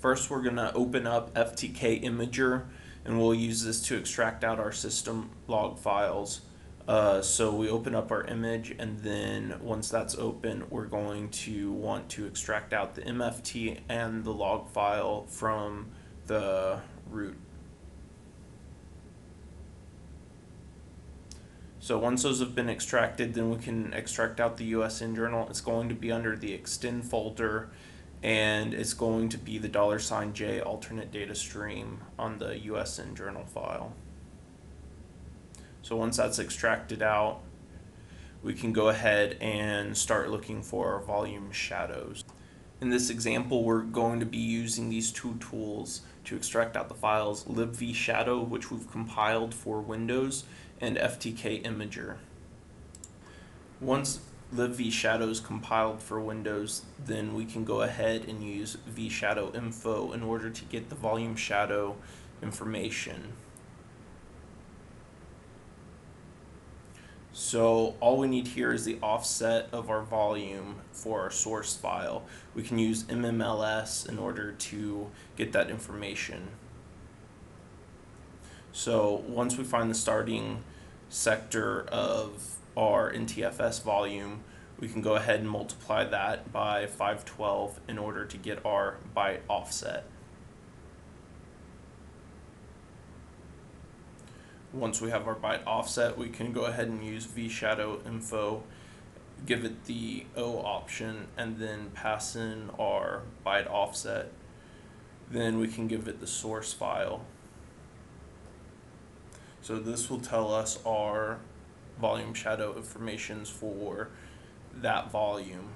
First, we're going to open up FTK Imager, and we'll use this to extract out our system log files. So we open up our image, and then once that's open, we're going to want to extract out the MFT and the log file from the root. So once those have been extracted, then we can extract out the USNJRNL. It's going to be under the extend folder, and it's going to be the $J alternate data stream on the USNJRNL file. So once that's extracted out, we can go ahead and start looking for our volume shadows. In this example, we're going to be using these two tools to extract out the files: libvshadow, which we've compiled for Windows, and FTK Imager. Once libvshadow is compiled for Windows, then we can go ahead and use vshadow info in order to get the volume shadow information. So all we need here is the offset of our volume for our source file. We can use mmls in order to get that information. So once we find the starting sector of our NTFS volume, we can go ahead and multiply that by 512 in order to get our byte offset. Once we have our byte offset, we can go ahead and use vshadow info, give it the O option, and then pass in our byte offset. Then we can give it the source file. So this will tell us our volume shadow information for that volume.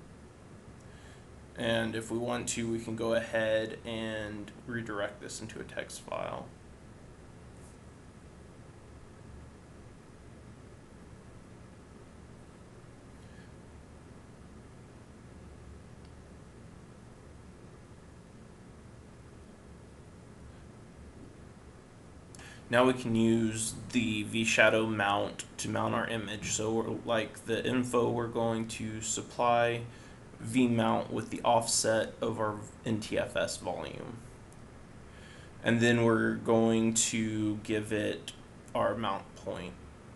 And if we want to, we can go ahead and redirect this into a text file. Now we can use the vshadow mount to mount our image. So like the info, we're going to supply vmount with the offset of our NTFS volume. And then we're going to give it our mount point.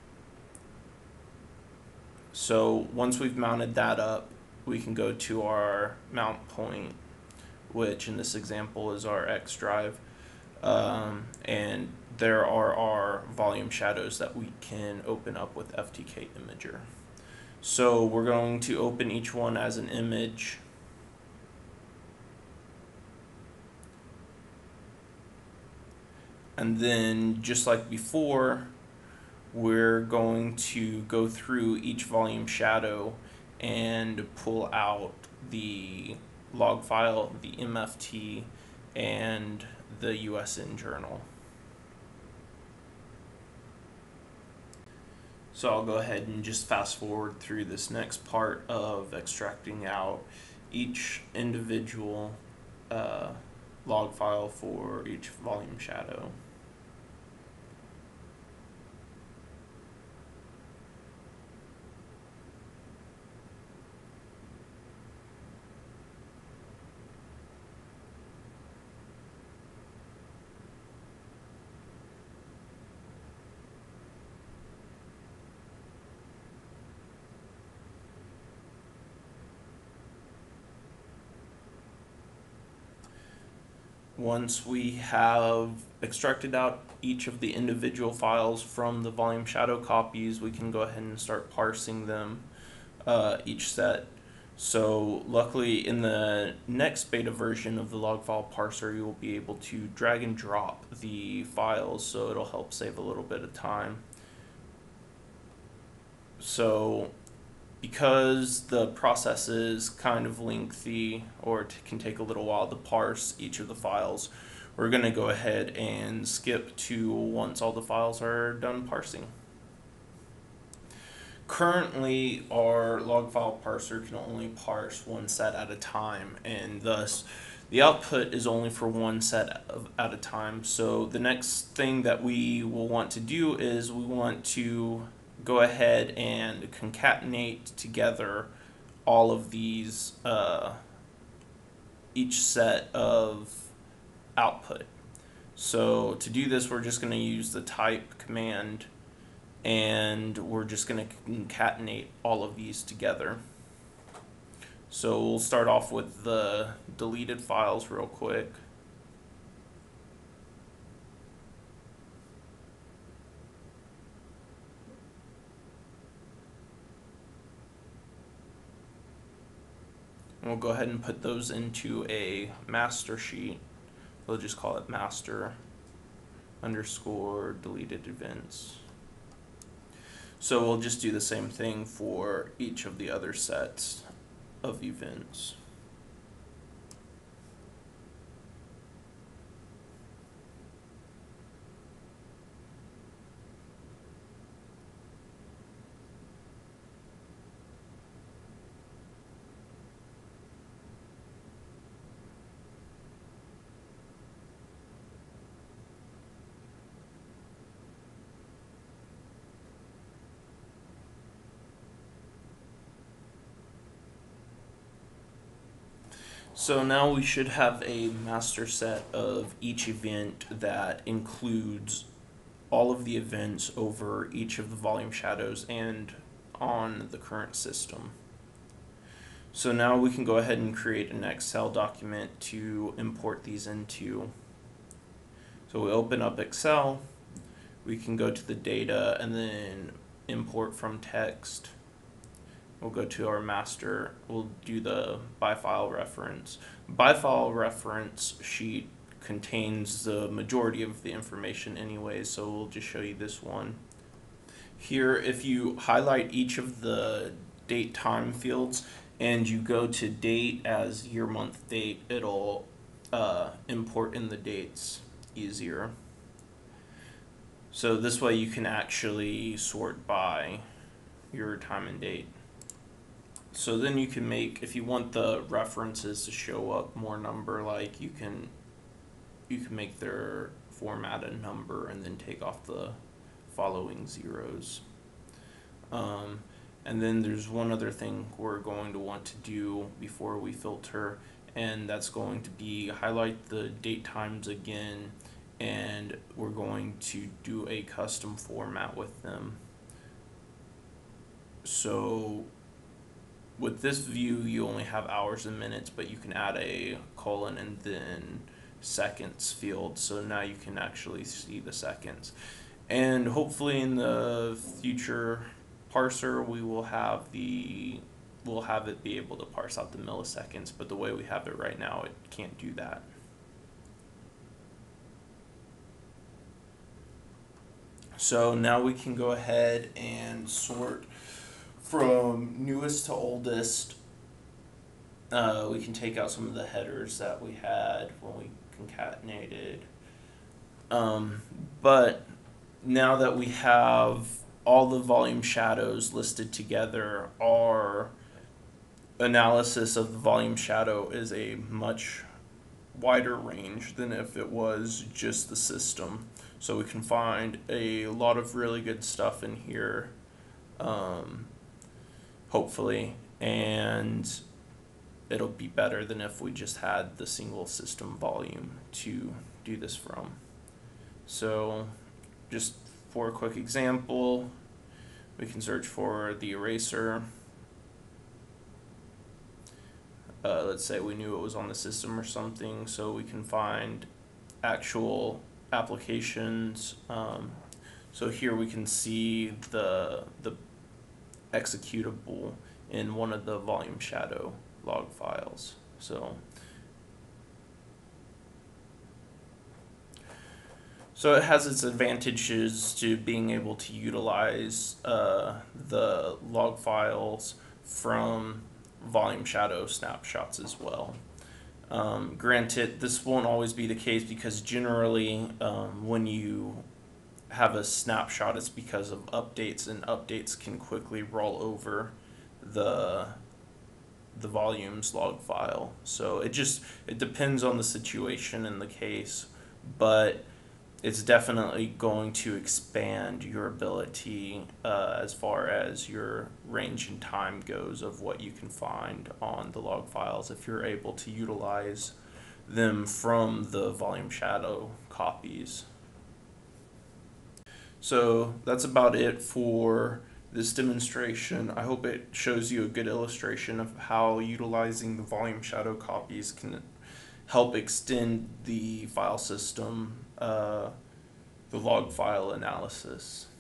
So once we've mounted that up, we can go to our mount point, which in this example is our X drive. And there are our volume shadows that we can open up with FTK Imager. So we're going to open each one as an image. And then, just like before, we're going to go through each volume shadow and pull out the log file, the MFT, and the USNJRNL. So I'll go ahead and just fast forward through this next part of extracting out each individual log file for each volume shadow. Once we have extracted out each of the individual files from the volume shadow copies, we can go ahead and start parsing them, each set. So luckily in the next beta version of the log file parser, you will be able to drag and drop the files, so it'll help save a little bit of time. So because the process is kind of lengthy, or can take a little while to parse each of the files, we're going to go ahead and skip to once all the files are done parsing. Currently, our log file parser can only parse one set at a time, and thus the output is only for one set at a time. So the next thing that we will want to do is we want to go ahead and concatenate together all of these, each set of output. So to do this, we're just going to use the type command, and we're just going to concatenate all of these together. So we'll start off with the deleted files real quick. And we'll go ahead and put those into a master sheet. We'll just call it master underscore deleted events. So we'll just do the same thing for each of the other sets of events. So now we should have a master set of each event that includes all of the events over each of the volume shadows and on the current system. So now we can go ahead and create an Excel document to import these into. So we open up Excel, we can go to the data and then import from text. We'll go to our master, we'll do the by file reference. By file reference sheet contains the majority of the information anyway, so we'll just show you this one. Here, if you highlight each of the date time fields and you go to date as year, month, date, it'll import in the dates easier. So this way you can actually sort by your time and date. So then you can make, if you want the references to show up more number-like, you can make their format a number and then take off the following zeros. And then there's one other thing we're going to want to do before we filter, and that's going to be highlight the date times again, and we're going to do a custom format with them. So with this view, you only have hours and minutes, but you can add a colon and then seconds field, so now you can actually see the seconds. And hopefully in the future parser, we'll have it be able to parse out the milliseconds, but the way we have it right now, it can't do that. So now we can go ahead and sort from newest to oldest. We can take out some of the headers that we had when we concatenated. But now that we have all the volume shadows listed together, our analysis of the volume shadow is a much wider range than if it was just the system. So we can find a lot of really good stuff in here, hopefully, and it'll be better than if we just had the single system volume to do this from. So just for a quick example, we can search for the eraser. Let's say we knew it was on the system or something, so we can find actual applications. So here we can see the executable in one of the volume shadow log files. So it has its advantages to being able to utilize the log files from volume shadow snapshots as well. Granted, this won't always be the case because generally when you have a snapshot, it's because of updates, and updates can quickly roll over the volumes log file. So it depends on the situation and the case, but it's definitely going to expand your ability as far as your range and time goes of what you can find on the log files if you're able to utilize them from the volume shadow copies. So that's about it for this demonstration. I hope it shows you a good illustration of how utilizing the volume shadow copies can help extend the file system, the log file analysis.